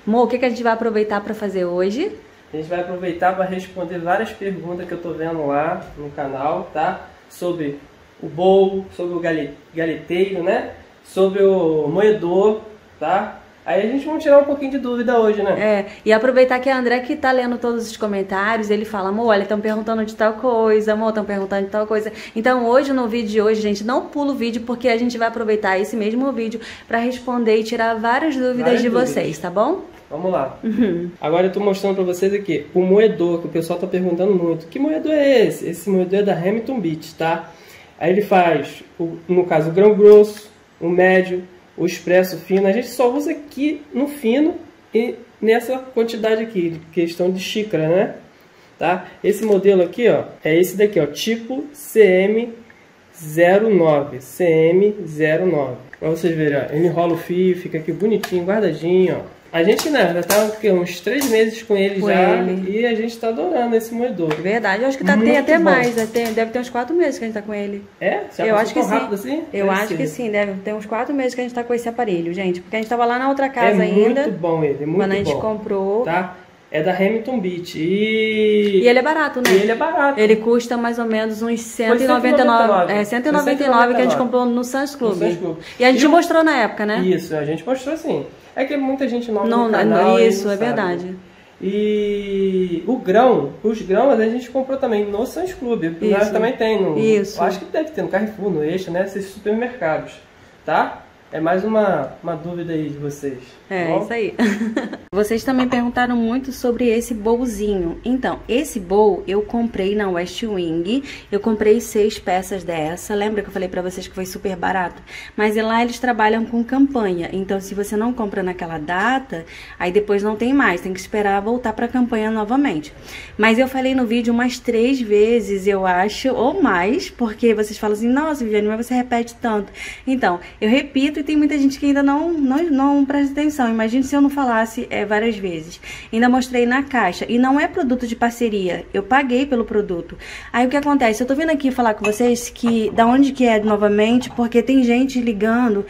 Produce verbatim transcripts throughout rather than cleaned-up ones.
Amor, o que, que a gente vai aproveitar para fazer hoje? A gente vai aproveitar para responder várias perguntas que eu tô vendo lá no canal, tá? Sobre o bowl, sobre o galheteiro, né? Sobre o moedor, tá? Aí a gente vai tirar um pouquinho de dúvida hoje, né? É, e aproveitar que a André que tá lendo todos os comentários, ele fala, amor, olha, estão perguntando de tal coisa, amor, estão perguntando de tal coisa. Então hoje, no vídeo de hoje, gente, não pula o vídeo, porque a gente vai aproveitar esse mesmo vídeo para responder e tirar várias dúvidas várias de dúvidas. vocês, tá bom? Vamos lá. Uhum. Agora eu tô mostrando para vocês aqui o moedor, que o pessoal tá perguntando muito. Que moedor é esse? Esse moedor é da Hamilton Beach, tá? Aí ele faz, no caso, o grão grosso, o médio, o expresso fino. A gente só usa aqui no fino e nessa quantidade aqui, questão de xícara, né? Tá? Esse modelo aqui, ó, é esse daqui, ó, tipo C M zero nove. C M zero nove. Pra vocês verem, ó, ele enrola o fio, fica aqui bonitinho, guardadinho, ó. A gente, né, já tá o quê? Uns três meses com ele com já ele. E a gente tá adorando esse moedor. Verdade, eu acho que tá, tem até bom. mais, até, deve ter uns quatro meses que a gente tá com ele. É? Já eu acho que rápido sim. Assim? Eu deve acho ser. que sim, deve ter uns quatro meses que a gente tá com esse aparelho, gente. Porque a gente tava lá na outra casa é ainda. É muito bom ele, é muito bom. Quando a gente comprou. Tá? É da Hamilton Beach. E... e ele é barato, né? E ele é barato. Ele custa mais ou menos uns cento e noventa e nove. É, cento e noventa e nove que a gente comprou no Sam's Club. No Sam's Club. E a gente e mostrou na época, né? Isso, a gente mostrou sim. É que muita gente nova não, no canal. Isso, não é sabe. verdade. E o grão, os grãos a gente comprou também no Sam's Club. Nós também tem no... Isso. Acho que deve ter no Carrefour, no Eixo, né? Esses supermercados, tá? É mais uma, uma dúvida aí de vocês. É, bom? Isso aí. Vocês também perguntaram muito sobre esse bowlzinho. Então, esse bowl eu comprei na West Wing. Eu comprei seis peças dessa. Lembra que eu falei pra vocês que foi super barato? Mas lá eles trabalham com campanha. Então, se você não compra naquela data, aí depois não tem mais. Tem que esperar voltar pra campanha novamente. Mas eu falei no vídeo umas três vezes, eu acho, ou mais. Porque vocês falam assim, nossa, Viviane, mas você repete tanto. Então, eu repito e tem muita gente que ainda não, não, não presta atenção. Imagine se eu não falasse é, várias vezes. Ainda mostrei na caixa. E não é produto de parceria. Eu paguei pelo produto. Aí o que acontece? Eu tô vindo aqui falar com vocês que da onde que é novamente, porque tem gente ligando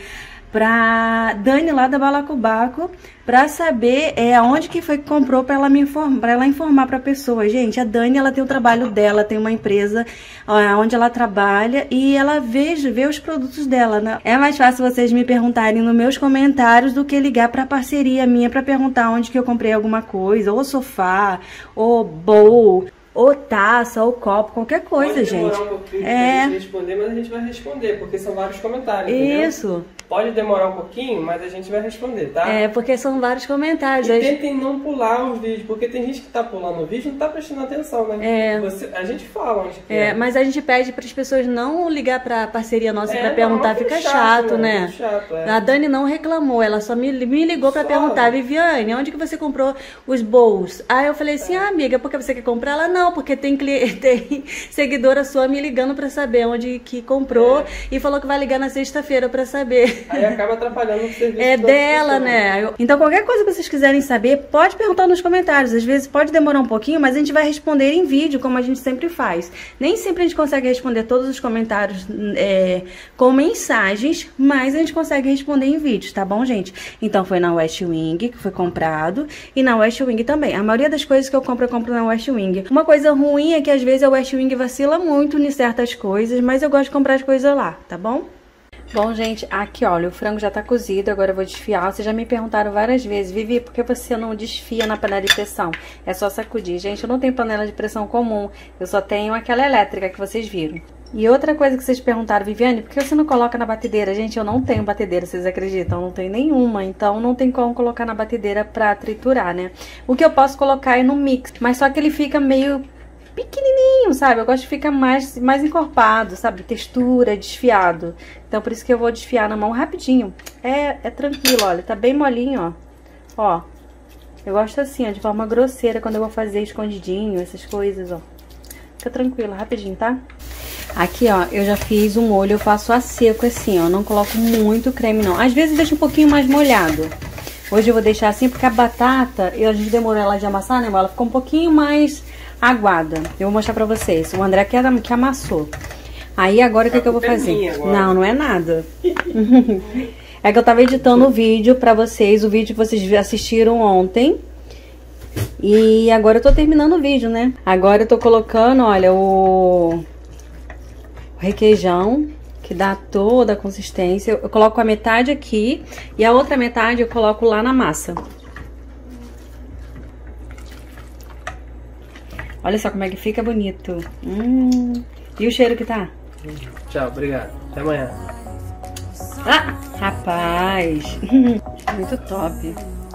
pra Dani lá da Balacobaco pra saber é, aonde que foi que comprou pra ela me informar, pra ela informar pra pessoa. Gente, a Dani, ela tem o trabalho dela, tem uma empresa ó, onde ela trabalha e ela vê, vê os produtos dela, né? É mais fácil vocês me perguntarem nos meus comentários do que ligar pra parceria minha pra perguntar onde que eu comprei alguma coisa, ou sofá, ou bowl, ou taça, ou copo, qualquer coisa, Pode gente. Demorar um pouquinho é... pra gente responder, mas a gente vai responder, porque são vários comentários, Isso. Entendeu? Pode demorar um pouquinho, mas a gente vai responder, tá? É, porque são vários comentários. E tentem não pular os vídeos, porque tem gente que tá pulando o vídeo e não tá prestando atenção, né? É. Você, a gente fala onde que é, é. Mas a gente pede para as pessoas não ligar pra parceria nossa é, pra perguntar, não, fica chato, chato, né? né? Chato, é. A Dani não reclamou, ela só me, me ligou pra só. perguntar, Viviane, onde que você comprou os bowls? Aí eu falei assim, é. ah, amiga, por que você quer comprar? Ela, não, porque tem, tem seguidora sua me ligando pra saber onde que comprou é. e falou que vai ligar na sexta-feira pra saber. Aí acaba atrapalhando o serviço. É dela, né? Então qualquer coisa que vocês quiserem saber, pode perguntar nos comentários. Às vezes pode demorar um pouquinho, mas a gente vai responder em vídeo, como a gente sempre faz. Nem sempre a gente consegue responder todos os comentários é, com mensagens, mas a gente consegue responder em vídeos, tá bom, gente? Então foi na West Wing que foi comprado e na West Wing também. A maioria das coisas que eu compro, eu compro na West Wing. Uma coisa ruim é que às vezes a West Wing vacila muito em certas coisas, mas eu gosto de comprar as coisas lá, tá bom? Bom, gente, aqui, olha, o frango já tá cozido, agora eu vou desfiar. Vocês já me perguntaram várias vezes, Vivi, por que você não desfia na panela de pressão? É só sacudir. Gente, eu não tenho panela de pressão comum, eu só tenho aquela elétrica que vocês viram. E outra coisa que vocês perguntaram, Viviane, por que você não coloca na batedeira? Gente, eu não tenho batedeira, vocês acreditam? Eu não tenho nenhuma, então não tem como colocar na batedeira pra triturar, né? O que eu posso colocar é no mix, mas só que ele fica meio pequenininho, sabe? Eu gosto de ficar mais, mais encorpado, sabe? Textura, desfiado. Então, por isso que eu vou desfiar na mão rapidinho. É, é tranquilo, olha, tá bem molinho, ó. Ó, eu gosto assim, ó, de forma grosseira, quando eu vou fazer escondidinho, essas coisas, ó. Fica tranquilo, rapidinho, tá? Aqui, ó, eu já fiz o molho, eu faço a seco assim, ó. Não coloco muito creme, não. Às vezes deixo um pouquinho mais molhado. Hoje eu vou deixar assim, porque a batata, a gente demorou ela de amassar, né? Ela ficou um pouquinho mais aguada. Eu vou mostrar pra vocês. O André que, que amassou. Aí agora o que, que eu vou fazer? Não, não é nada. É que eu tava editando o vídeo pra vocês, o vídeo que vocês assistiram ontem. E agora eu tô terminando o vídeo, né? Agora eu tô colocando, olha, o, o requeijão, que dá toda a consistência. Eu coloco a metade aqui e a outra metade eu coloco lá na massa. Olha só como é que fica bonito. Hum. E o cheiro que tá? Tchau, obrigado. Até amanhã. Ah, rapaz. Muito top.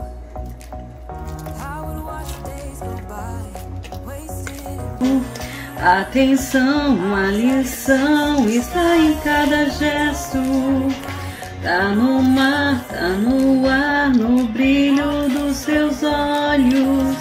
Atenção, a lição está em cada gesto. Tá no mar, tá no ar, no brilho dos seus olhos.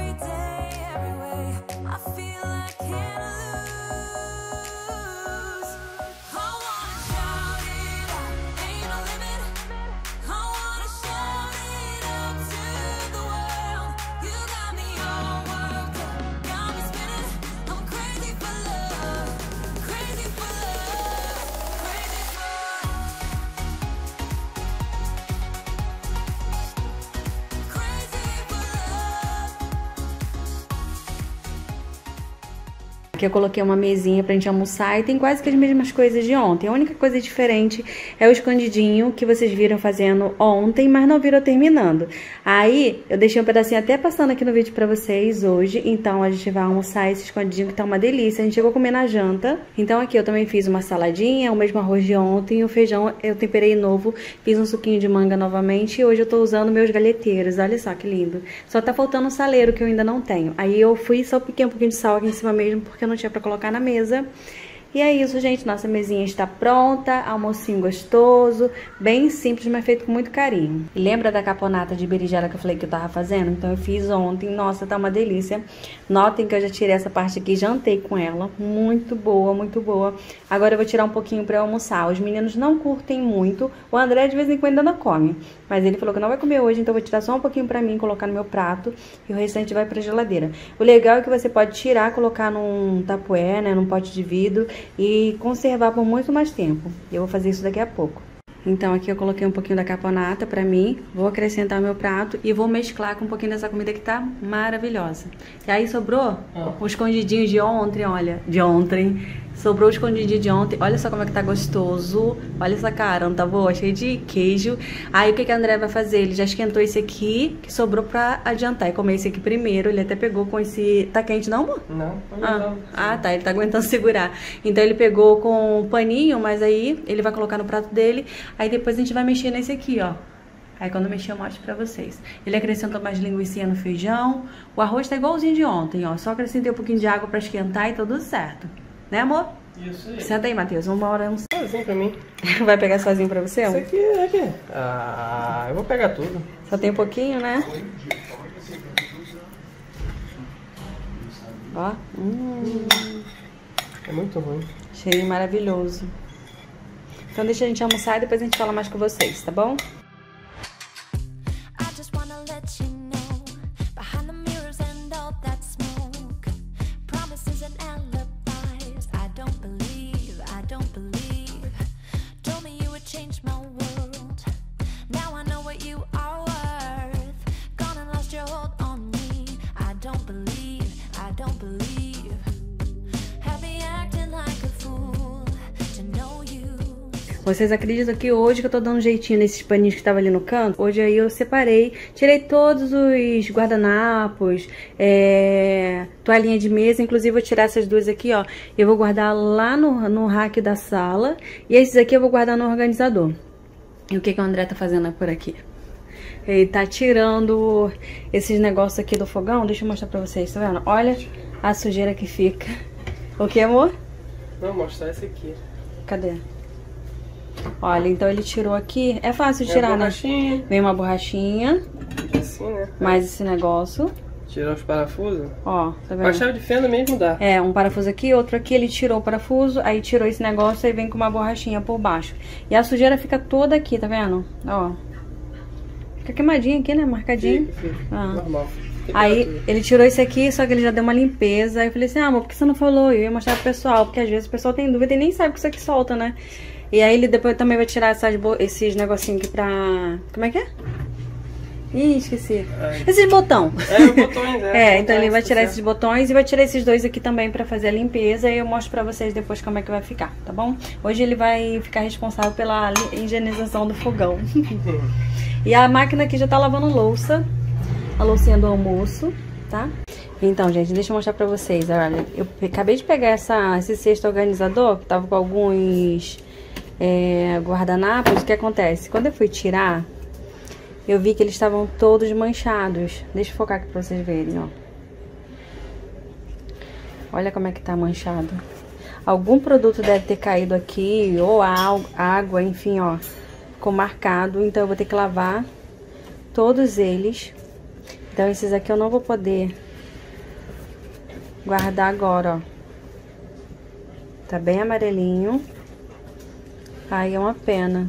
Aqui eu coloquei uma mesinha pra gente almoçar e tem quase que as mesmas coisas de ontem. A única coisa diferente é o escondidinho que vocês viram fazendo ontem, mas não viram terminando. Aí eu deixei um pedacinho até passando aqui no vídeo pra vocês hoje. Então a gente vai almoçar esse escondidinho que tá uma delícia. A gente chegou a comer na janta. Então aqui eu também fiz uma saladinha, o mesmo arroz de ontem. O feijão eu temperei novo, fiz um suquinho de manga novamente. E hoje eu tô usando meus galheteiros. Olha só que lindo. Só tá faltando um saleiro que eu ainda não tenho. Aí eu fui só piquei um pouquinho de sal aqui em cima mesmo, porque não tinha pra colocar na mesa. E é isso, gente, nossa mesinha está pronta, almocinho gostoso, bem simples, mas feito com muito carinho. E lembra da caponata de berinjela que eu falei que eu tava fazendo? Então eu fiz ontem, nossa, tá uma delícia. Notem que eu já tirei essa parte aqui, jantei com ela, muito boa, muito boa. Agora eu vou tirar um pouquinho pra eu almoçar. Os meninos não curtem muito, o André de vez em quando ainda come, mas ele falou que não vai comer hoje, então eu vou tirar só um pouquinho pra mim, colocar no meu prato e o restante vai pra geladeira. O legal é que você pode tirar, colocar num tapué, né, num pote de vidro e conservar por muito mais tempo. Eu vou fazer isso daqui a pouco. Então aqui eu coloquei um pouquinho da caponata pra mim, vou acrescentar o meu prato e vou mesclar com um pouquinho dessa comida que tá maravilhosa. E aí sobrou ah. o escondidinho de ontem, olha, de ontem. Sobrou o escondidinho de ontem, olha só como é que tá gostoso. Olha essa cara, não tá boa? Cheio de queijo. Aí o que que a André vai fazer? Ele já esquentou esse aqui, que sobrou pra adiantar e comer esse aqui primeiro. Ele até pegou com esse... Tá quente não, amor? Não, ah. ah, tá, ele tá aguentando segurar. Então ele pegou com um paninho, mas aí ele vai colocar no prato dele. Aí depois a gente vai mexer nesse aqui, ó. Aí quando eu mexer eu mostro pra vocês. Ele acrescentou mais linguiça no feijão. O arroz tá igualzinho de ontem, ó. Só acrescentei um pouquinho de água pra esquentar e tá tudo certo. Né, amor? Isso aí. Senta aí, Matheus. Vamos embora. Um... Sozinho pra mim. Vai pegar sozinho pra você? Isso aqui é aqui. Ah, eu vou pegar tudo. Só tem um pouquinho, né? Ó. Hum. É muito ruim. Cheirinho maravilhoso. Então deixa a gente almoçar e depois a gente fala mais com vocês, tá bom? Vocês acreditam que hoje que eu tô dando um jeitinho nesses paninhos que estavam ali no canto? Hoje aí eu separei, tirei todos os guardanapos, é, toalhinha de mesa, inclusive vou tirar essas duas aqui, ó. Eu vou guardar lá no, no rack da sala e esses aqui eu vou guardar no organizador. E o que que o André tá fazendo por aqui? Ele tá tirando esses negócios aqui do fogão, deixa eu mostrar pra vocês, tá vendo? Olha a sujeira que fica. O que, amor? Vou mostrar esse aqui. Cadê? Olha, então ele tirou aqui. É fácil de tirar, né? Vem uma borrachinha. Assim, né? Mais esse negócio. Tirar os parafusos. Ó, tá vendo? Com a chave de fenda mesmo dá. É, um parafuso aqui, outro aqui. Ele tirou o parafuso, aí tirou esse negócio, aí vem com uma borrachinha por baixo. E a sujeira fica toda aqui, tá vendo? Ó. Fica queimadinha aqui, né? Marcadinho. Fica, fica. Ah. Normal. Aí ele tirou isso aqui, só que ele já deu uma limpeza. Aí eu falei assim, ah, amor, por que você não falou? Eu ia mostrar pro pessoal, porque às vezes o pessoal tem dúvida e nem sabe que isso aqui solta, né? E aí ele depois também vai tirar essas, esses negocinhos aqui pra... Como é que é? Ih, esqueci. É. Esses botões. É, os botões, é. É, então ele vai tirar esses botões e vai tirar esses dois aqui também pra fazer a limpeza. E eu mostro pra vocês depois como é que vai ficar, tá bom? Hoje ele vai ficar responsável pela higienização do fogão. E a máquina aqui já tá lavando louça. A loucinha do almoço, tá? Então, gente, deixa eu mostrar pra vocês. Olha, eu acabei de pegar essa, esse cesto organizador, que tava com alguns é, guardanapos. O que acontece? Quando eu fui tirar, eu vi que eles estavam todos manchados. Deixa eu focar aqui pra vocês verem, ó. Olha como é que tá manchado. Algum produto deve ter caído aqui, ou água, enfim, ó. Ficou marcado, então eu vou ter que lavar todos eles. Então, esses aqui eu não vou poder guardar agora, ó. Tá bem amarelinho. Aí é uma pena.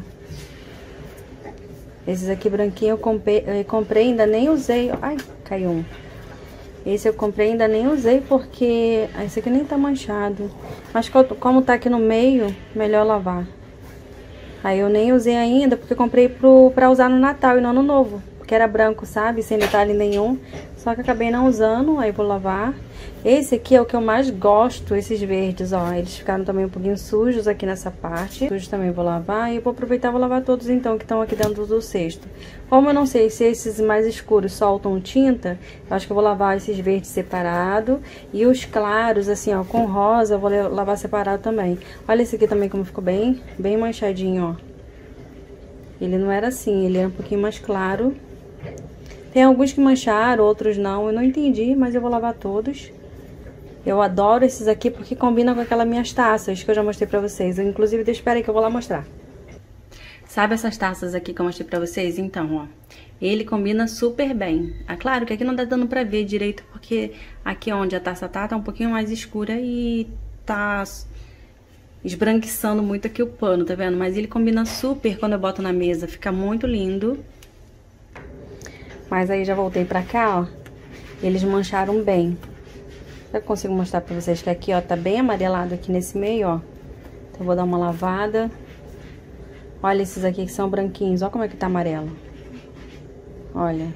Esses aqui branquinhos eu comprei, eu comprei ainda nem usei. Ai, caiu um. Esse eu comprei ainda nem usei porque... Esse aqui nem tá manchado. Mas como tá aqui no meio, melhor lavar. Aí eu nem usei ainda porque eu comprei pro, pra usar no Natal e no Ano Novo. Porque era branco, sabe? Sem detalhe nenhum. Só que acabei não usando, aí vou lavar. Esse aqui é o que eu mais gosto, esses verdes, ó. Eles ficaram também um pouquinho sujos aqui nessa parte. Sujos também vou lavar. E eu vou aproveitar e vou lavar todos, então, que estão aqui dentro do cesto. Como eu não sei se esses mais escuros soltam tinta, eu acho que eu vou lavar esses verdes separado. E os claros, assim, ó, com rosa, eu vou lavar separado também. Olha esse aqui também como ficou bem, bem manchadinho, ó. Ele não era assim, ele era um pouquinho mais claro. Tem alguns que mancharam, outros não. Eu não entendi, mas eu vou lavar todos. Eu adoro esses aqui porque combinam com aquelas minhas taças que eu já mostrei pra vocês. Eu, inclusive, deixa, espera aí que eu vou lá mostrar. Sabe essas taças aqui que eu mostrei pra vocês? Então, ó. Ele combina super bem. Ah, claro que aqui não tá dando pra ver direito porque aqui onde a taça tá, tá um pouquinho mais escura e tá esbranquiçando muito aqui o pano, tá vendo? Mas ele combina super quando eu boto na mesa. Fica muito lindo. Mas aí já voltei pra cá, ó. Eles mancharam bem. Eu consigo mostrar pra vocês que aqui, ó, tá bem amarelado aqui nesse meio, ó. Então eu vou dar uma lavada. Olha esses aqui que são branquinhos. Olha como é que tá amarelo. Olha.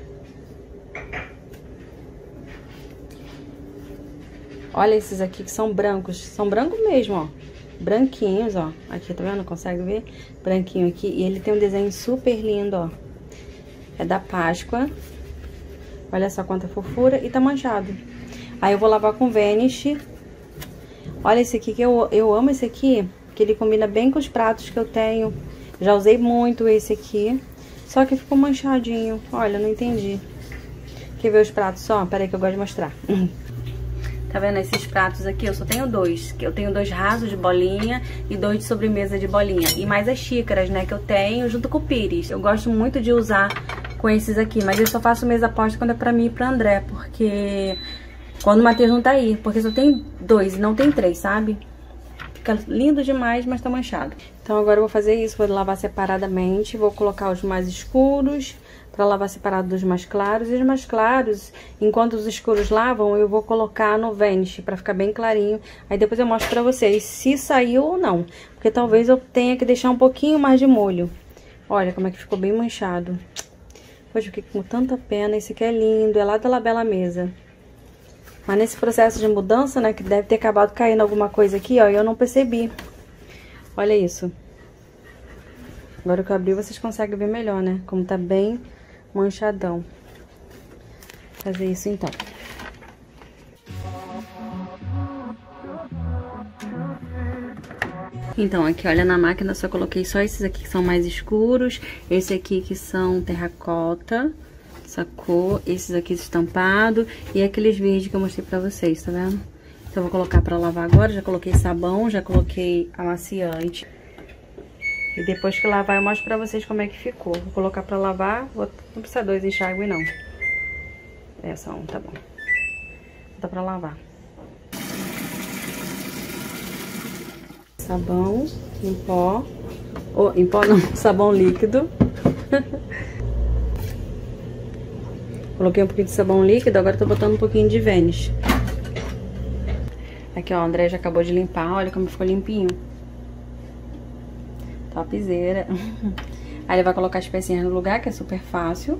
Olha esses aqui que são brancos. São brancos mesmo, ó. Branquinhos, ó. Aqui, tá vendo? Consegue ver? Branquinho aqui. E ele tem um desenho super lindo, ó. É da Páscoa. Olha só quanta fofura. E tá manchado. Aí eu vou lavar com Vanish. Olha esse aqui que eu, eu amo esse aqui. Que ele combina bem com os pratos que eu tenho. Já usei muito esse aqui. Só que ficou manchadinho. Olha, não entendi. Quer ver os pratos só? Pera aí que eu gosto de mostrar. Tá vendo esses pratos aqui? Eu só tenho dois. Eu tenho dois rasos de bolinha e dois de sobremesa de bolinha. E mais as xícaras, né, que eu tenho junto com o pires. Eu gosto muito de usar com esses aqui. Mas eu só faço mesa posta quando é pra mim e pra André. Porque quando o Matheus não tá aí. Porque só tem dois e não tem três, sabe? Fica lindo demais, mas tá manchado. Então agora eu vou fazer isso. Vou lavar separadamente. Vou colocar os mais escuros pra lavar separado dos mais claros. E os mais claros, enquanto os escuros lavam, eu vou colocar no Vanish pra ficar bem clarinho. Aí depois eu mostro pra vocês se saiu ou não. Porque talvez eu tenha que deixar um pouquinho mais de molho. Olha como é que ficou bem manchado. Poxa, eu fiquei com tanta pena. Esse aqui é lindo, é lá da Labela Mesa. Mas nesse processo de mudança, né, que deve ter acabado caindo alguma coisa aqui, ó, e eu não percebi. Olha isso. Agora que eu abri, vocês conseguem ver melhor, né? Como tá bem manchadão. Vou fazer isso então. Então, aqui, olha, na máquina eu só coloquei só esses aqui que são mais escuros. Esse aqui que são terracota, sacou? Esses aqui estampado e aqueles verdes que eu mostrei pra vocês, tá vendo? Então, eu vou colocar pra lavar agora. Já coloquei sabão, já coloquei amaciante. E depois que lavar, eu mostro pra vocês como é que ficou. Vou colocar pra lavar. Vou... Não precisa dois enxágue, não. É só um, tá bom. Dá pra lavar. Sabão em pó. Oh, em pó não, sabão líquido. Coloquei um pouquinho de sabão líquido, agora tô botando um pouquinho de Vanish. Aqui, ó, o André já acabou de limpar. Olha como ficou limpinho. Topzera. Aí ele vai colocar as pecinhas no lugar, que é super fácil.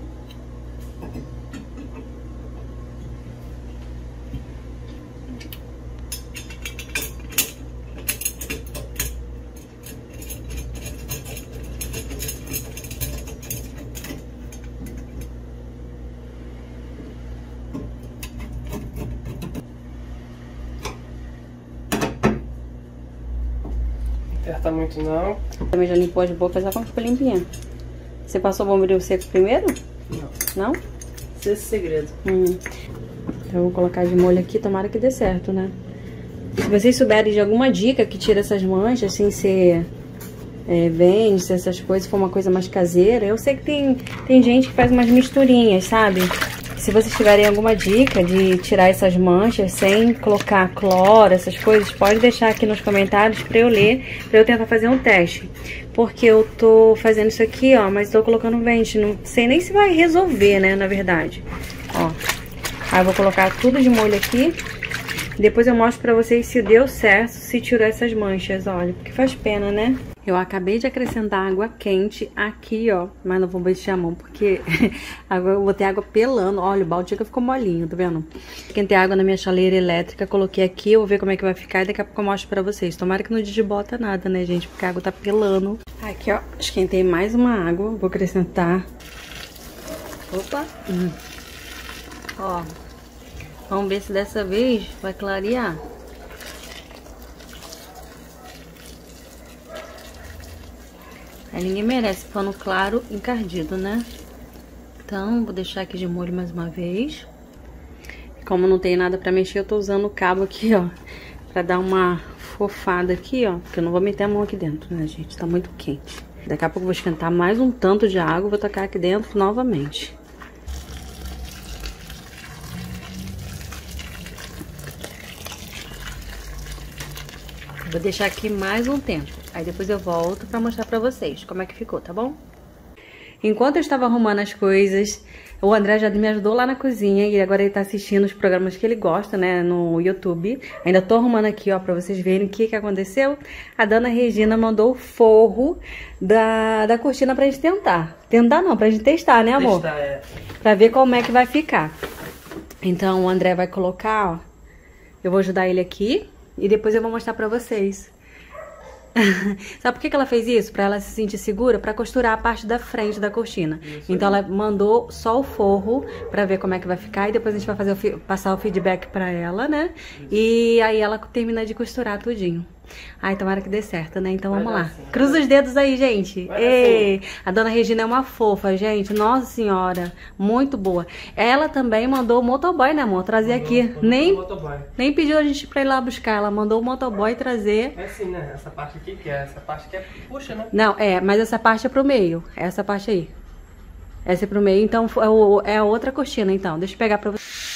Aperta muito não. Também já limpou as bocas, já como ficou limpinha. Você passou o bombril seco primeiro? Não. Não? Esse é o segredo. Hum. Então eu vou colocar de molho aqui, tomara que dê certo, né? Se vocês souberem de alguma dica que tira essas manchas, sem ser é, vende, essas coisas, for uma coisa mais caseira. Eu sei que tem, tem gente que faz umas misturinhas, sabe? Se vocês tiverem alguma dica de tirar essas manchas sem colocar cloro, essas coisas, pode deixar aqui nos comentários pra eu ler, pra eu tentar fazer um teste. Porque eu tô fazendo isso aqui, ó, mas tô colocando vente, não sei nem se vai resolver, né, na verdade. Ó, aí eu vou colocar tudo de molho aqui. Depois eu mostro pra vocês se deu certo, se tirou essas manchas, olha, porque faz pena, né? Eu acabei de acrescentar água quente aqui, ó, mas não vou mexer a mão, porque agora eu botei água pelando. Olha, o balde ficou molinho, tá vendo? Esquentei água na minha chaleira elétrica, coloquei aqui, eu vou ver como é que vai ficar e daqui a pouco eu mostro pra vocês. Tomara que não desbota nada, né, gente, porque a água tá pelando. Aqui, ó, esquentei mais uma água, vou acrescentar. Opa! Hum. Ó, vamos ver se dessa vez vai clarear. Aí ninguém merece pano claro encardido, né? Então, vou deixar aqui de molho mais uma vez. Como não tem nada pra mexer, eu tô usando o cabo aqui, ó, pra dar uma fofada aqui, ó. Porque eu não vou meter a mão aqui dentro, né, gente? Tá muito quente. Daqui a pouco eu vou esquentar mais um tanto de água, vou tacar aqui dentro novamente. Vou deixar aqui mais um tempo. Aí depois eu volto pra mostrar pra vocês como é que ficou, tá bom? Enquanto eu estava arrumando as coisas, o André já me ajudou lá na cozinha e agora ele tá assistindo os programas que ele gosta, né, no YouTube. Ainda tô arrumando aqui, ó, pra vocês verem o que que aconteceu. A dona Regina mandou o forro da, da cortina pra gente tentar. Tentar não, pra gente testar, né, amor? Testar, é. Pra ver como é que vai ficar. Então o André vai colocar, ó. Eu vou ajudar ele aqui e depois eu vou mostrar pra vocês. Sabe por que que ela fez isso? Pra ela se sentir segura, pra costurar a parte da frente da cortina. Isso então aí. Ela mandou só o forro pra ver como é que vai ficar e depois a gente vai fazer o passar o feedback pra ela, né? Isso. E aí ela termina de costurar tudinho. Ai, tomara que dê certo, né? Então vai vamos lá. Assim, cruza os dedos aí, gente. Ei, assim. A dona Regina é uma fofa, gente. Nossa senhora, muito boa. Ela também mandou o motoboy, né, amor? Trazer mandou, aqui. Mandou nem, nem pediu a gente pra ir lá buscar. Ela mandou o motoboy trazer. É assim, né? Essa parte aqui, que é essa parte que é puxa, né? Não, é, mas essa parte é pro meio. Essa parte aí. Essa é pro meio, então é, o, é a outra cortina, então. Deixa eu pegar pra você.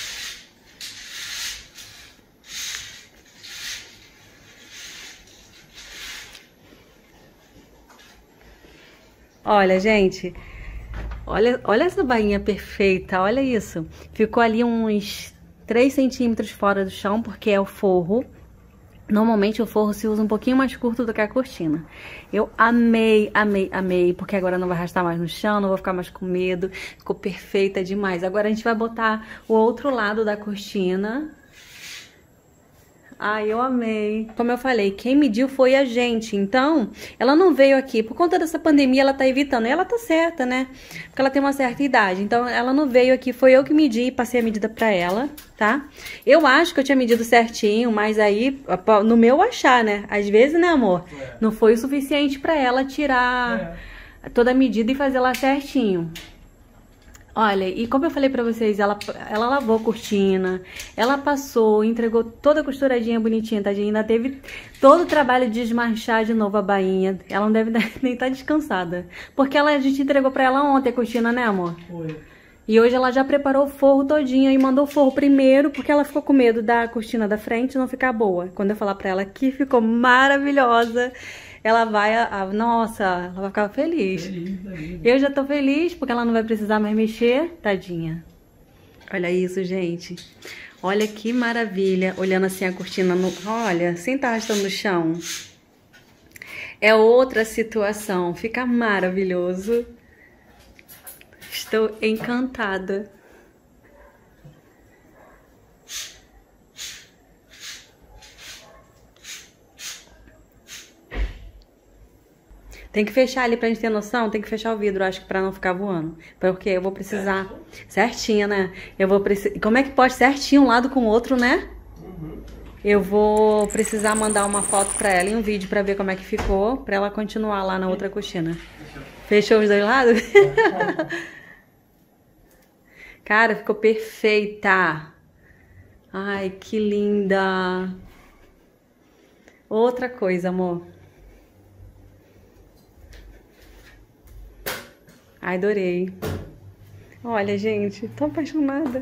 Olha, gente, olha, olha essa bainha perfeita, olha isso. Ficou ali uns três centímetros fora do chão, porque é o forro. Normalmente o forro se usa um pouquinho mais curto do que a cortina. Eu amei, amei, amei, porque agora não vai arrastar mais no chão, não vou ficar mais com medo. Ficou perfeita demais. Agora a gente vai botar o outro lado da cortina. Ai, eu amei. Como eu falei, quem mediu foi a gente. Então, ela não veio aqui. Por conta dessa pandemia, ela tá evitando. E ela tá certa, né? Porque ela tem uma certa idade. Então, ela não veio aqui. Foi eu que medi e passei a medida pra ela, tá? Eu acho que eu tinha medido certinho, mas aí, no meu achar, né? Às vezes, né, amor? É. Não foi o suficiente pra ela tirar é. toda a medida e fazer lá certinho. Olha, e como eu falei pra vocês, ela, ela lavou a cortina, ela passou, entregou toda costuradinha, bonitinha, tadinha. Ainda teve todo o trabalho de desmanchar de novo a bainha. Ela não deve nem estar descansada. Porque ela, a gente entregou pra ela ontem a cortina, né, amor? Foi. E hoje ela já preparou o forro todinho e mandou o forro primeiro, porque ela ficou com medo da cortina da frente não ficar boa. Quando eu falar pra ela que ficou maravilhosa, ela vai, a, a, nossa, ela vai ficar feliz. feliz, feliz. Eu já tô feliz, porque ela não vai precisar mais mexer, tadinha. Olha isso, gente. Olha que maravilha, olhando assim a cortina, no, olha, sem estar arrastando no chão. É outra situação. Fica maravilhoso. Estou encantada. Tem que fechar ali pra gente ter noção, tem que fechar o vidro, acho que pra não ficar voando. Porque eu vou precisar... Certinho, né? Eu vou precisar... Como é que pode certinho um lado com o outro, né? Uhum. Eu vou precisar mandar uma foto pra ela e um vídeo pra ver como é que ficou, pra ela continuar lá na outra cortina. Fechou os dois lados? Cara, ficou perfeita. Ai, que linda. Outra coisa, amor. Ai, adorei. Olha, gente, tô apaixonada.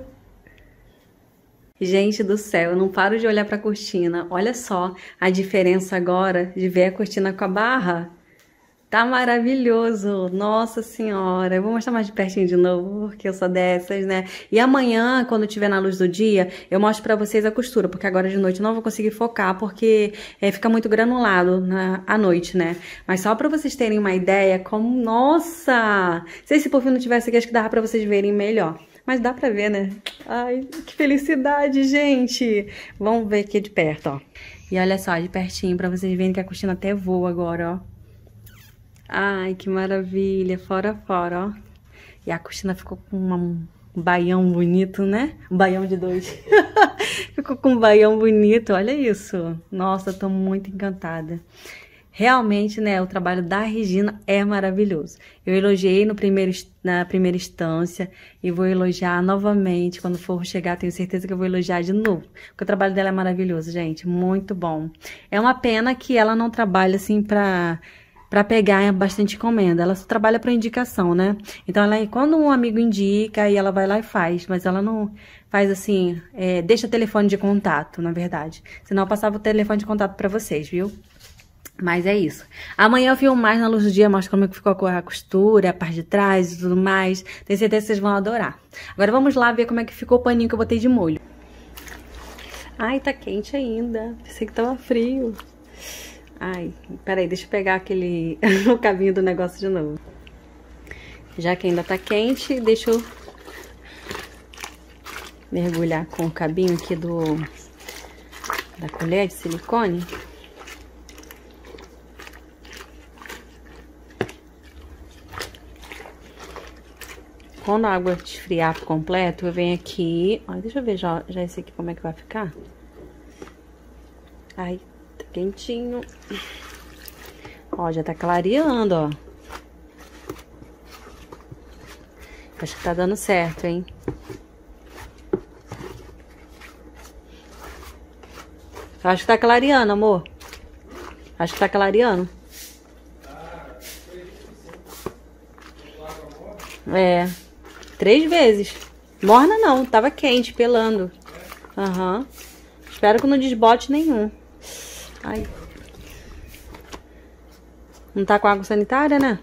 Gente do céu, eu não paro de olhar pra cortina. Olha só a diferença agora de ver a cortina com a barra. Tá maravilhoso. Nossa senhora. Eu vou mostrar mais de pertinho de novo, porque eu sou dessas, né? E amanhã, quando tiver na luz do dia, eu mostro pra vocês a costura, porque agora de noite eu não vou conseguir focar, porque é, fica muito granulado na, à noite, né? Mas só pra vocês terem uma ideia, como... Nossa! Se esse povinho não tivesse aqui, acho que dava pra vocês verem melhor. Mas dá pra ver, né? Ai, que felicidade, gente! Vamos ver aqui de perto, ó. E olha só, de pertinho, pra vocês verem que a cortina até voa agora, ó. Ai, que maravilha, fora, fora, ó. E a cortina ficou com uma, um baião bonito, né? Um baião de dois. Ficou com um baião bonito, olha isso. Nossa, tô muito encantada. Realmente, né, o trabalho da Regina é maravilhoso. Eu elogiei no primeiro, na primeira instância e vou elogiar novamente. Quando for chegar, tenho certeza que eu vou elogiar de novo. Porque o trabalho dela é maravilhoso, gente, muito bom. É uma pena que ela não trabalha assim pra... para pegar bastante encomenda. Ela só trabalha para indicação, né? Então, ela, quando um amigo indica, aí ela vai lá e faz. Mas ela não faz assim, é, deixa telefone de contato, na verdade. Senão eu passava o telefone de contato para vocês, viu? Mas é isso. Amanhã eu filmo mais na luz do dia, mostro como é que ficou a costura, a parte de trás e tudo mais. Tenho certeza que vocês vão adorar. Agora vamos lá ver como é que ficou o paninho que eu botei de molho. Ai, tá quente ainda. Pensei que tava frio. Ai, peraí, deixa eu pegar aquele... o cabinho do negócio de novo. Já que ainda tá quente, deixa eu mergulhar com o cabinho aqui do... da colher de silicone. Quando a água esfriar por completo, eu venho aqui... Ó, deixa eu ver já, já esse aqui como é que vai ficar. Ai... quentinho. Ó, já tá clareando, ó. Acho que tá dando certo, hein? Acho que tá clareando, amor. Acho que tá clareando. É. Três vezes. Morna não, tava quente, pelando. Aham. Uhum. Espero que não desbote nenhum. Ai. Não tá com água sanitária, né?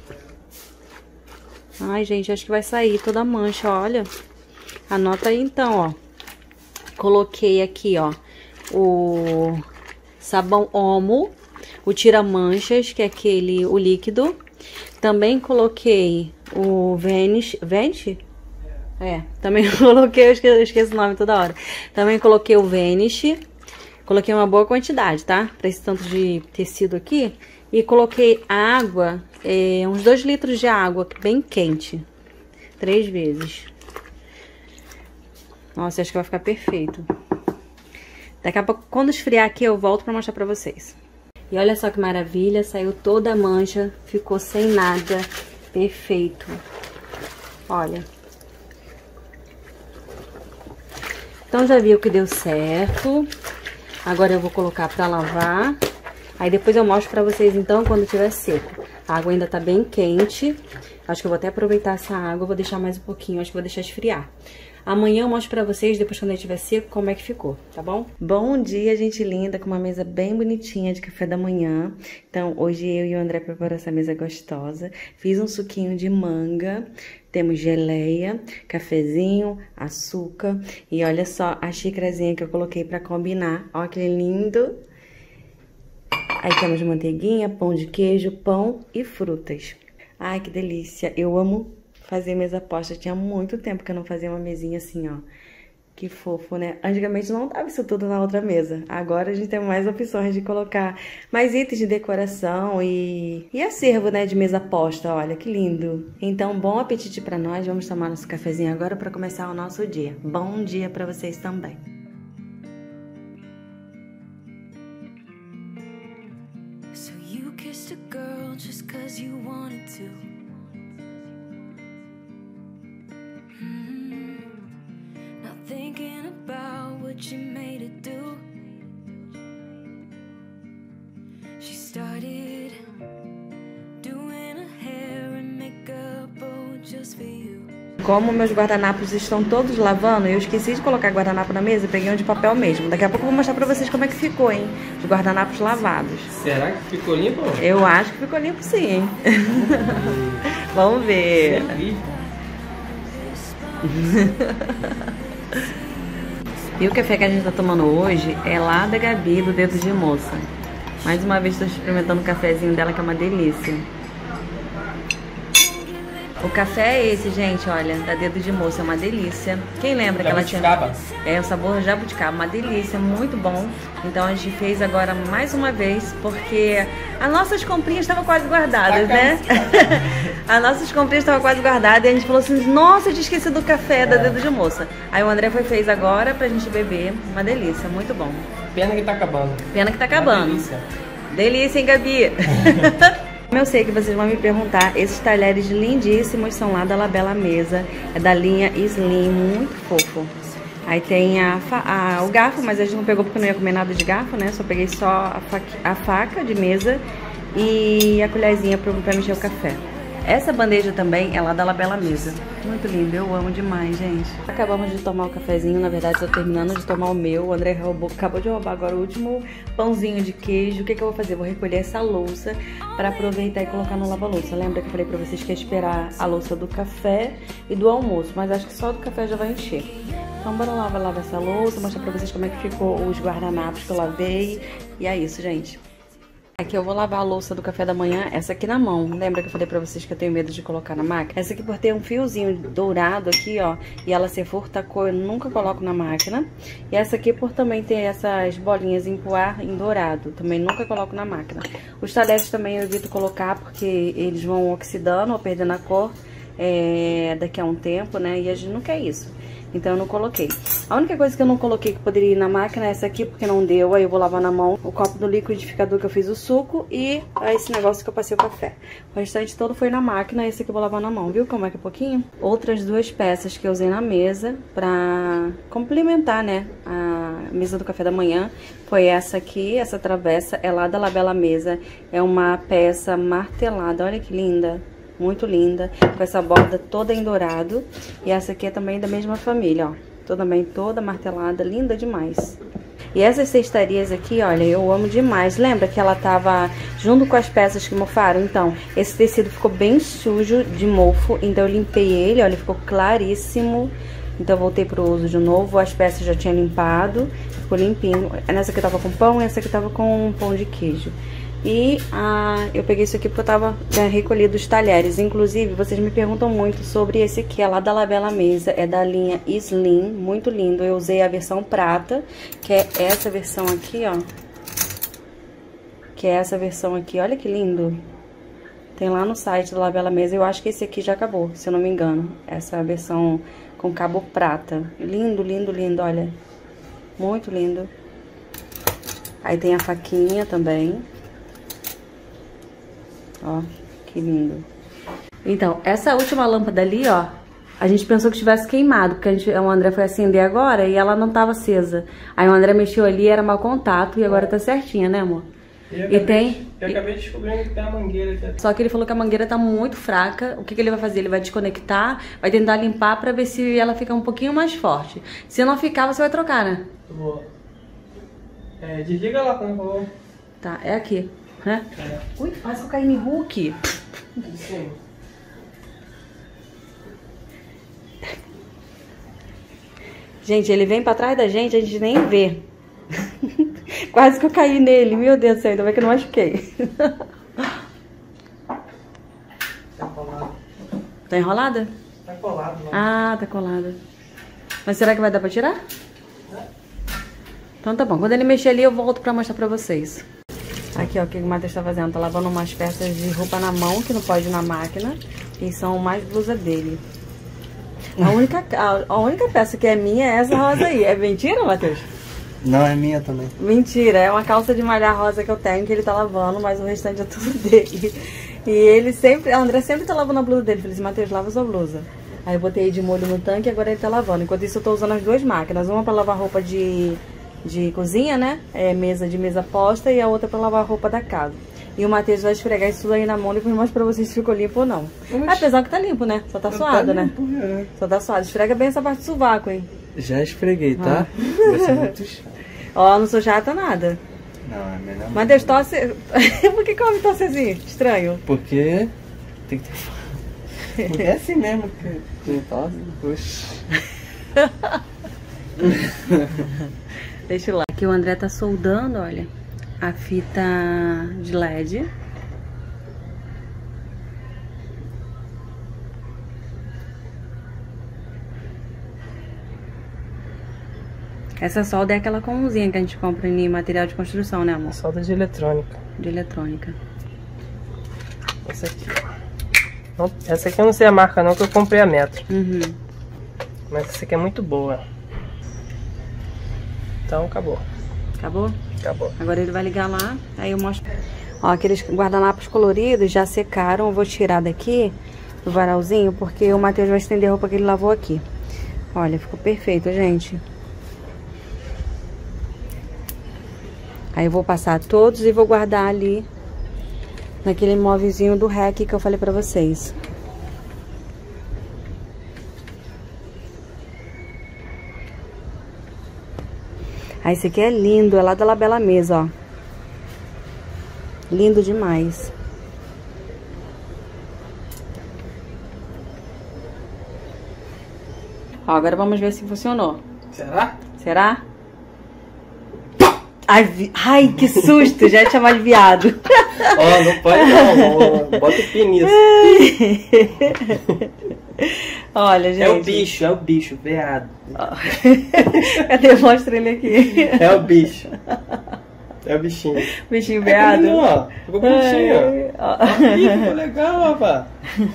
Ai, gente, acho que vai sair toda a mancha, olha. Anota aí, então, ó. Coloquei aqui, ó, o sabão Omo, o tira-manchas, que é aquele, o líquido. Também coloquei o Vanish... Vanish? É, também coloquei, eu esqueço, eu esqueço o nome toda hora. Também coloquei o Vanish. Coloquei uma boa quantidade, tá? Pra esse tanto de tecido aqui. E coloquei água, é, uns dois litros de água, bem quente. Três vezes. Nossa, acho que vai ficar perfeito. Daqui a pouco, quando esfriar aqui, eu volto pra mostrar pra vocês. E olha só que maravilha, saiu toda a mancha, ficou sem nada, perfeito. Olha. Então já viu que deu certo. Agora eu vou colocar pra lavar. Aí depois eu mostro pra vocês então quando tiver seco. A água ainda tá bem quente. Acho que eu vou até aproveitar essa água, vou deixar mais um pouquinho, acho que vou deixar esfriar. Amanhã eu mostro pra vocês, depois quando ele estiver seco, como é que ficou, tá bom? Bom dia, gente linda, com uma mesa bem bonitinha de café da manhã. Então, hoje eu e o André preparamos essa mesa gostosa. Fiz um suquinho de manga, temos geleia, cafezinho, açúcar. E olha só a xícarazinha que eu coloquei pra combinar. Ó que lindo! Aí temos manteiguinha, pão de queijo, pão e frutas. Ai, que delícia. Eu amo fazer mesa posta. Tinha muito tempo que eu não fazia uma mesinha assim, ó. Que fofo, né? Antigamente não dava isso tudo na outra mesa. Agora a gente tem mais opções de colocar mais itens de decoração e, e acervo, né, de mesa posta. Olha, que lindo. Então, bom apetite pra nós. Vamos tomar nosso cafezinho agora pra começar o nosso dia. Bom dia pra vocês também. So you kissed a girl just 'cause you wanted to. Thinking about what you made it do. She started doing her hair and makeup all just for you. Como meus guardanapos estão todos lavando, eu esqueci de colocar guardanapo na mesa, peguei um de papel mesmo. Daqui a pouco eu vou mostrar pra vocês como é que ficou, hein? Os guardanapos lavados. Será que ficou limpo? Eu acho que ficou limpo sim, hein? Vamos ver. E o café que a gente tá tomando hoje é lá da Gabi, do Dedo de Moça. Mais uma vez estou experimentando o cafezinho dela, que é uma delícia. O café é esse, gente, olha, da Dedo de Moça, é uma delícia. Quem lembra que ela tinha... É, o sabor jabuticaba, uma delícia, muito bom. Então a gente fez agora mais uma vez, porque as nossas comprinhas estavam quase guardadas, né? As nossas comprinhas estavam quase guardadas e a gente falou assim, nossa, eu tinha esquecido do café da Dedo de Moça. Aí o André foi fez agora pra gente beber, uma delícia, muito bom. Pena que tá acabando. Pena que tá acabando. Delícia. Delícia, hein, Gabi? Eu sei que vocês vão me perguntar, esses talheres lindíssimos são lá da Labela Mesa, é da linha Slim, muito fofo. Aí tem a, a, o garfo, mas a gente não pegou porque não ia comer nada de garfo, né? Só peguei só a, faca, a faca de mesa e a colherzinha pra, pra mexer o café. Essa bandeja também é lá da Labela Mesa. Muito lindo, eu amo demais, gente. Acabamos de tomar o cafezinho, na verdade estou terminando de tomar o meu. O André roubou, acabou de roubar agora o último pãozinho de queijo. O que, que eu vou fazer? Vou recolher essa louça para aproveitar e colocar no lava-louça. Lembra que eu falei para vocês que ia esperar a louça do café e do almoço, mas acho que só do café já vai encher. Então bora lá, vai lavar essa louça, mostrar para vocês como é que ficou os guardanapos que eu lavei. E é isso, gente. Aqui eu vou lavar a louça do café da manhã, essa aqui na mão. Lembra que eu falei pra vocês que eu tenho medo de colocar na máquina? Essa aqui por ter um fiozinho dourado aqui, ó, e ela ser furta cor, eu nunca coloco na máquina. E essa aqui por também ter essas bolinhas em poar em dourado, também nunca coloco na máquina. Os talheres também eu evito colocar porque eles vão oxidando ou perdendo a cor é, daqui a um tempo, né? E a gente não quer isso. Então eu não coloquei. A única coisa que eu não coloquei que poderia ir na máquina é essa aqui, porque não deu. Aí eu vou lavar na mão o copo do liquidificador que eu fiz o suco e esse negócio que eu passei o café. O restante todo foi na máquina, esse aqui eu vou lavar na mão, viu como é que é pouquinho? Outras duas peças que eu usei na mesa pra complementar, né, a mesa do café da manhã. Foi essa aqui, essa travessa, é lá da Labela Mesa. É uma peça martelada, olha que linda. Muito linda, com essa borda toda em dourado. E essa aqui é também da mesma família, ó. Também toda martelada, linda demais. E essas cestarias aqui, olha, eu amo demais. Lembra que ela tava junto com as peças que mofaram? Então, esse tecido ficou bem sujo de mofo, então eu limpei ele, olha, ficou claríssimo. Então eu voltei pro uso de novo, as peças já tinha limpado, ficou limpinho. Nessa aqui tava com pão, essa aqui tava com pão de queijo. E ah, eu peguei isso aqui porque eu tava já recolhido os talheres. Inclusive, vocês me perguntam muito sobre esse aqui, é lá da Labela Mesa, é da linha Slim, muito lindo. Eu usei a versão prata, que é essa versão aqui, ó. Que é essa versão aqui, olha que lindo. Tem lá no site da Labela Mesa, eu acho que esse aqui já acabou, se eu não me engano. Essa versão com cabo prata. Lindo, lindo, lindo, olha. Muito lindo. Aí tem a faquinha também. Ó, que lindo. Então, essa última lâmpada ali, ó, a gente pensou que tivesse queimado, porque a gente, o André foi acender agora e ela não tava acesa. Aí o André mexeu ali, era mau contato e agora tá certinha, né, amor? Eu e acabei, tem... Eu acabei descobrindo que tem a mangueira aqui. Só que ele falou que a mangueira tá muito fraca. O que, que ele vai fazer? Ele vai desconectar, vai tentar limpar pra ver se ela fica um pouquinho mais forte. Se não ficar, você vai trocar, né? Boa. É, desliga lá, por favor. Tá, é aqui. Né? É. Ui, quase que eu caí no Hulk. Sim. Gente, ele vem pra trás da gente, a gente nem vê. Quase que eu caí nele. Meu Deus do céu, ainda bem que eu não machuquei. Tá colado. Tá enrolada? Tá colado, mano. Ah, tá colada. Mas será que vai dar pra tirar? É. Então tá bom. Quando ele mexer ali, eu volto pra mostrar pra vocês. Aqui, ó, o que o Matheus tá fazendo? Tá lavando umas peças de roupa na mão, que não pode ir na máquina. E são mais blusa dele. A única, a, a única peça que é minha é essa rosa aí. É mentira, Matheus? Não, é minha também. Mentira, é uma calça de malhar rosa que eu tenho, que ele tá lavando, mas o restante é tudo dele. E ele sempre, a André sempre tá lavando a blusa dele. Falei assim, Matheus, lava sua blusa. Aí eu botei de molho no tanque e agora ele tá lavando. Enquanto isso eu tô usando as duas máquinas. Uma pra lavar roupa de, de cozinha, né? É mesa de mesa posta, e a outra pra lavar roupa da casa. E o Matheus vai esfregar isso tudo aí na mão e depois mostra pra vocês se ficou limpo ou não. Oxi. Apesar que tá limpo, né? Só tá suado, tá limpo, né? É. Só tá suado. Esfrega bem essa parte do sovaco, hein? Já esfreguei, tá? Ah. Vai ser muito chato. Ó, não sou chata nada. Não, é melhor. Matheus, tosse... Por que come tosse assim? Estranho. Porque tem que ter... Porque é assim mesmo que tem tosse. Puxa. Deixa eu lá. Aqui o André tá soldando, olha, a fita de L E D. Essa solda é aquela comumzinha que a gente compra em material de construção, né, amor? Solda de eletrônica. De eletrônica. Essa aqui, ó. Não, essa aqui eu não sei a marca não, que eu comprei a metro. Uhum. Mas essa aqui é muito boa. Então, acabou. Acabou? Acabou. Agora ele vai ligar lá, aí eu mostro. Ó, aqueles guardanapos coloridos já secaram. Eu vou tirar daqui do varalzinho, porque o Matheus vai estender a roupa que ele lavou aqui. Olha, ficou perfeito, gente. Aí eu vou passar todos e vou guardar ali naquele móvelzinho do rack que eu falei pra vocês. Ah, esse aqui é lindo, é lá da Labela Mesa, ó. Lindo demais. Ó, agora vamos ver se funcionou. Será? Será? Ai, vi... Ai, que susto! Já ia chamar de viado. Ó, oh, não pode não. Bota o pi nisso. Olha, gente. É o bicho, é o bicho, veado. Cadê? Mostra ele aqui. É o bicho. É o bichinho. Bichinho veado. É lindo, ó. Ficou bonitinho. Ó. Ficou legal, rapaz.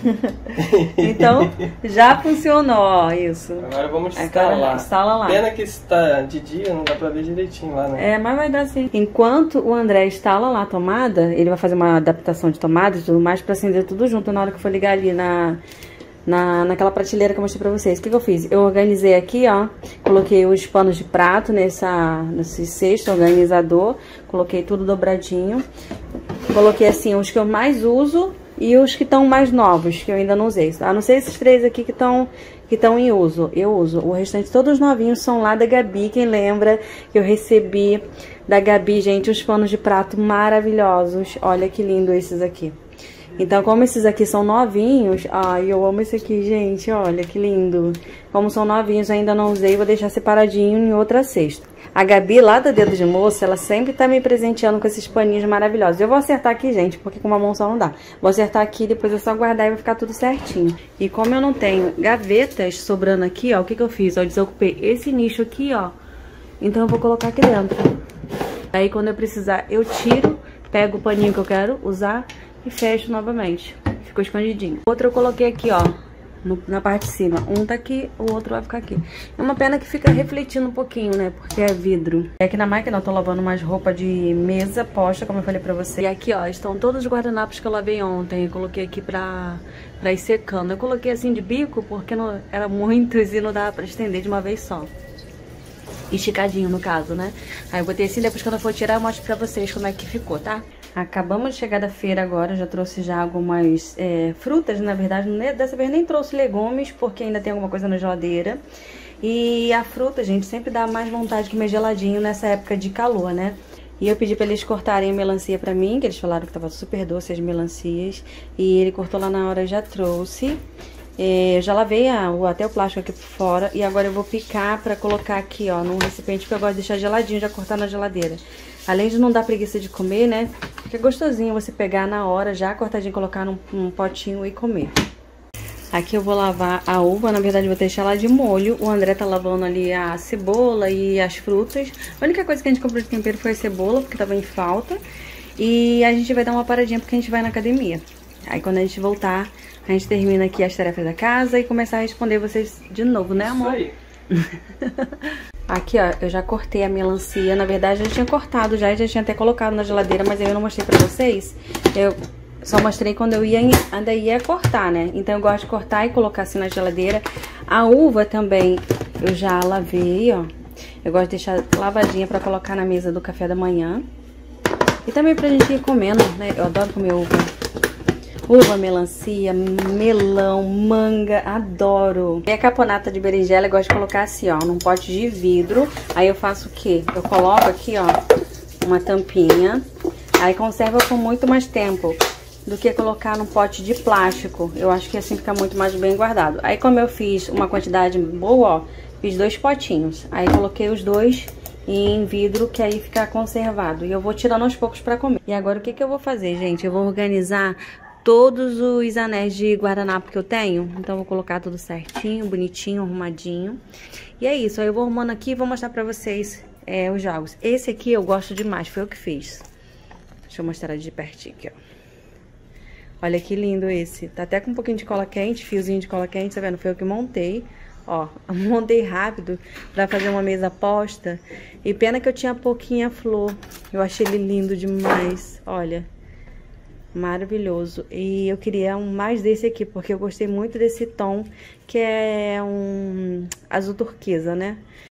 Então, já funcionou, ó, isso. Agora vamos instalar. Agora, instala lá. Pena que está de dia, não dá pra ver direitinho lá, né? É, mas vai dar sim. Enquanto o André instala lá a tomada, ele vai fazer uma adaptação de tomada e tudo mais pra acender tudo junto na hora que for ligar ali na... Na, naquela prateleira que eu mostrei pra vocês. O que, que eu fiz? Eu organizei aqui, ó. Coloquei os panos de prato nessa, nesse cesto organizador. Coloquei tudo dobradinho. Coloquei assim os que eu mais uso e os que estão mais novos, que eu ainda não usei. A não ser esses três aqui que estão que estão em uso. Eu uso. O restante, todos os novinhos, são lá da Gabi. Quem lembra que eu recebi da Gabi, gente, os panos de prato maravilhosos. Olha que lindo esses aqui. Então, como esses aqui são novinhos... Ai, eu amo esse aqui, gente. Olha, que lindo. Como são novinhos, ainda não usei. Vou deixar separadinho em outra cesta. A Gabi, lá do Dedo de Moça, ela sempre tá me presenteando com esses paninhos maravilhosos. Eu vou acertar aqui, gente, porque com uma mão só não dá. Vou acertar aqui, depois é só guardar e vai ficar tudo certinho. E como eu não tenho gavetas sobrando aqui, ó, o que que eu fiz? Eu desocupei esse nicho aqui, ó. Então, eu vou colocar aqui dentro. Aí, quando eu precisar, eu tiro, pego o paninho que eu quero usar... E fecho novamente. Ficou escondidinho. Outro eu coloquei aqui, ó. No, na parte de cima. Um tá aqui, o outro vai ficar aqui. É uma pena que fica refletindo um pouquinho, né? Porque é vidro. E aqui na máquina eu tô lavando mais roupa de mesa posta, como eu falei pra você. E aqui, ó, estão todos os guardanapos que eu lavei ontem. Eu coloquei aqui pra, pra ir secando. Eu coloquei assim de bico porque não, era muitos e não dava pra estender de uma vez só. Esticadinho, no caso, né? Aí eu botei assim, depois quando eu for tirar eu mostro pra vocês como é que ficou, tá? Acabamos de chegar da feira agora, já trouxe já algumas é, frutas, na verdade, dessa vez nem trouxe legumes, porque ainda tem alguma coisa na geladeira. E a fruta, gente, sempre dá mais vontade que meio geladinho nessa época de calor, né? E eu pedi pra eles cortarem a melancia pra mim, que eles falaram que tava super doce as melancias. E ele cortou lá na hora, já trouxe. É, eu já lavei a, o, até o plástico aqui por fora. E agora eu vou picar pra colocar aqui, ó, num recipiente que eu gosto de deixar geladinho, já cortar na geladeira. Além de não dar preguiça de comer, né? Fica gostosinho você pegar na hora, já cortadinho, colocar num, num potinho e comer. Aqui eu vou lavar a uva, na verdade eu vou deixar ela de molho. O André tá lavando ali a cebola e as frutas. A única coisa que a gente comprou de tempero foi a cebola, porque tava em falta. E a gente vai dar uma paradinha porque a gente vai na academia. Aí quando a gente voltar, a gente termina aqui as tarefas da casa e começar a responder vocês de novo, né, amor? Isso aí. Aqui, ó, eu já cortei a melancia. Na verdade, eu já tinha cortado já, já tinha até colocado na geladeira, mas eu não mostrei pra vocês. Eu só mostrei quando eu ia, ainda ia cortar, né? Então eu gosto de cortar e colocar assim na geladeira. A uva também eu já lavei, ó. Eu gosto de deixar lavadinha pra colocar na mesa do café da manhã. E também pra gente ir comendo, né? Eu adoro comer uva. Uva, melancia, melão, manga, adoro. E a caponata de berinjela eu gosto de colocar assim, ó, num pote de vidro. Aí eu faço o quê? Eu coloco aqui, ó, uma tampinha. Aí conserva por muito mais tempo do que colocar num pote de plástico. Eu acho que assim fica muito mais bem guardado. Aí como eu fiz uma quantidade boa, ó, fiz dois potinhos. Aí coloquei os dois em vidro, que aí fica conservado. E eu vou tirando aos poucos pra comer. E agora o que que eu vou fazer, gente? Eu vou organizar todos os anéis de guardanapo que eu tenho. Então eu vou colocar tudo certinho, bonitinho, arrumadinho. E é isso, aí eu vou arrumando aqui e vou mostrar pra vocês é, os jogos. Esse aqui eu gosto demais, foi eu que fiz. Deixa eu mostrar de pertinho aqui, ó. Olha que lindo esse. Tá até com um pouquinho de cola quente, fiozinho de cola quente, tá vendo? Foi eu que montei. Ó, montei rápido pra fazer uma mesa posta. E pena que eu tinha pouquinha flor. Eu achei ele lindo demais, olha. Maravilhoso. E eu queria um mais desse aqui, porque eu gostei muito desse tom, que é um azul turquesa, né?